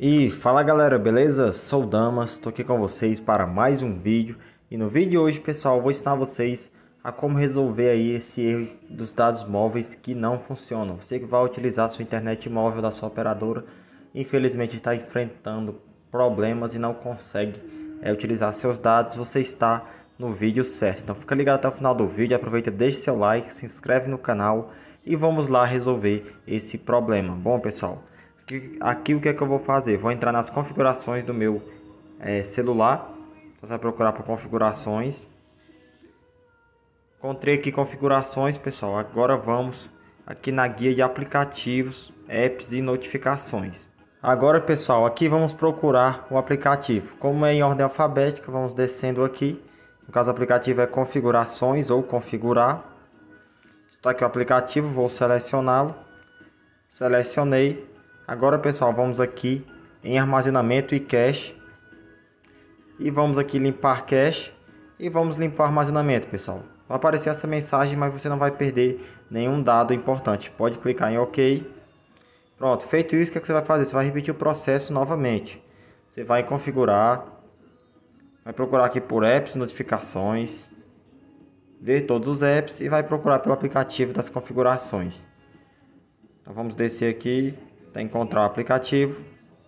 E fala galera, beleza? Sou o Damas, estou aqui com vocês para mais um vídeo. E no vídeo de hoje, pessoal, eu vou ensinar vocês a como resolver aí esse erro dos dados móveis que não funcionam. Você que vai utilizar a sua internet móvel da sua operadora, infelizmente está enfrentando problemas e não consegue utilizar seus dados, você está no vídeo certo. Então fica ligado até o final do vídeo, aproveita, deixe seu like, se inscreve no canal e vamos lá resolver esse problema. Bom, pessoal, aqui o que é que eu vou fazer? Vou entrar nas configurações do meu celular. Você vai procurar por configurações. Encontrei aqui configurações, pessoal. Agora vamos aqui na guia de aplicativos, apps e notificações. Agora, pessoal, aqui vamos procurar o aplicativo. Como é em ordem alfabética, vamos descendo aqui. No caso, o aplicativo é configurações ou configurar. Está aqui o aplicativo, vou selecioná-lo. Selecionei. Agora, pessoal, vamos aqui em armazenamento e cache. E vamos aqui limpar cache. E vamos limpar armazenamento, pessoal. Vai aparecer essa mensagem, mas você não vai perder nenhum dado importante. Pode clicar em OK. Pronto, feito isso, o que você vai fazer? Você vai repetir o processo novamente. Você vai configurar. Vai procurar aqui por apps, notificações. Ver todos os apps e vai procurar pelo aplicativo das configurações. Então vamos descer aqui até encontrar o aplicativo.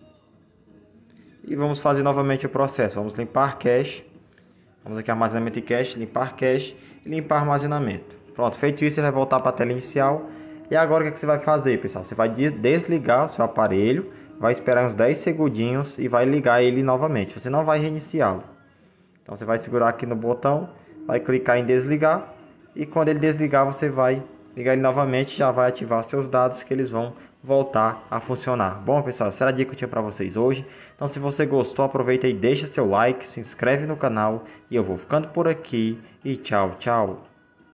E vamos fazer novamente o processo. Vamos limpar cache. Vamos aqui armazenamento e cache, limpar cache e limpar armazenamento. Pronto, feito isso, ele vai voltar para a tela inicial. E agora o que você vai fazer, pessoal? Você vai desligar o seu aparelho, vai esperar uns 10 segundinhos e vai ligar ele novamente. Você não vai reiniciá-lo. Então você vai segurar aqui no botão, vai clicar em desligar e quando ele desligar você vai ligar ele novamente, já vai ativar seus dados que eles vão voltar a funcionar. Bom, pessoal, essa era a dica que eu tinha para vocês hoje. Então se você gostou, aproveita e deixa seu like, se inscreve no canal e eu vou ficando por aqui e tchau, tchau.